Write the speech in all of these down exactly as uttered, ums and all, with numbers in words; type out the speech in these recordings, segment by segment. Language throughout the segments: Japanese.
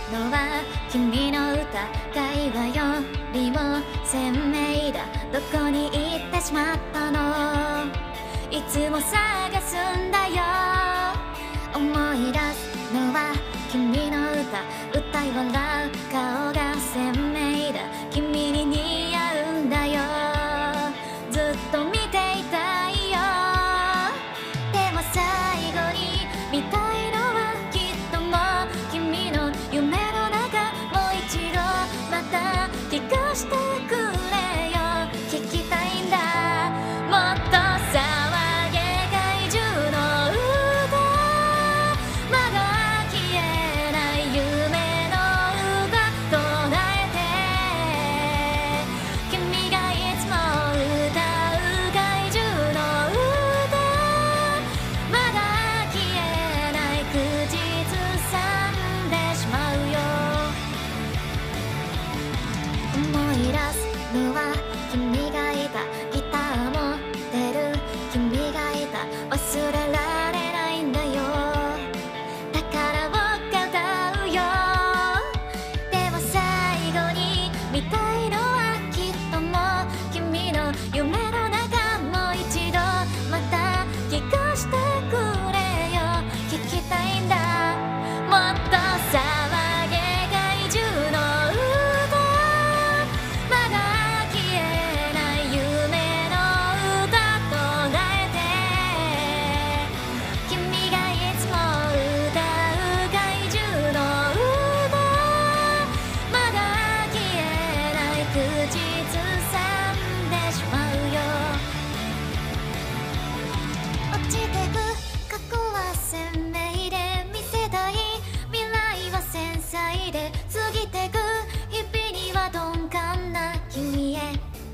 のは君の歌会話よりも鮮明だ。どこに行ってしまったの？いつも探すんだよ。思い出すのは君の歌、歌い笑う顔が鮮明だ。君に似合うんだよ。ずっと見ていたいよ。でも最後に見たいのはきっともう君の夢の中。もう一度また聞かしてくれよ。聞きたいんだ。もっと騒げ怪獣の歌。まだ消えない夢の歌唱えて。君がいつも歌う怪獣の歌。まだ消えない口ずさんでしまうよ。思い出すのは君がいた。ギター持ってる君がいた。忘れられないんだよ。だから僕が歌うよ。でも最後に見たいのはきっともう君の夢の中。もう一度また聞かしてくれよ。聞きたいんだ。もっと騒げ怪獣の歌。まだ消えない夢の歌唱えて。君がいつも歌う怪獣の歌。まだ消えない口ずさんでしまうよ。落ちてく過去は鮮明で見せたい。未来は繊細で過ぎてく日々には鈍感な君へ。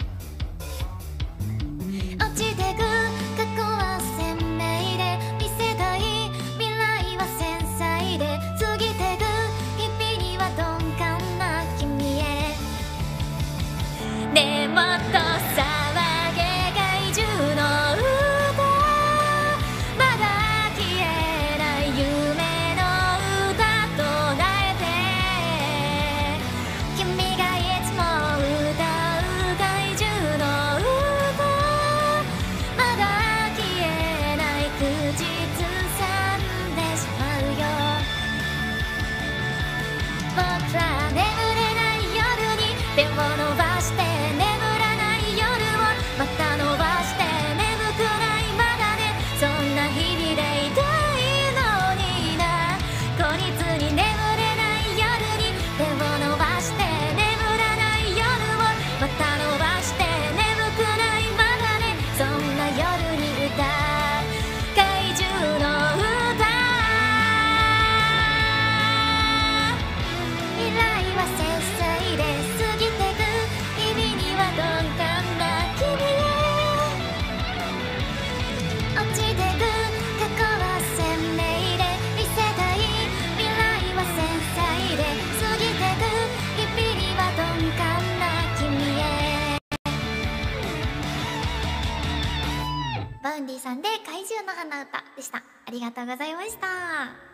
落ちてく過去は鮮明で見せたい。未来は繊細で過ぎてく日々には鈍感な君へ。でもっと騒げ怪獣の歌。まだ消えない夢の歌唱えて。君がいつも歌う怪獣の歌。まだ消えない口ずさんでしまうよ。僕ら眠れない夜に手を伸ばして。眠らない夜をまた伸ばして。眠くないまだね。そんな日々でいたいのにな。孤立に眠れない夜に手を伸ばして。眠らない夜をまた伸ばして。眠くないまだね。そんな夜に歌う怪獣の歌。未来は繊細で過ぎてく日々には鈍感な君へ。落ちてく過去は鮮明で見せたい。未来は繊細で過ぎてく日々には鈍感な君へ。バウンディさんで怪獣の花歌でした。ありがとうございました。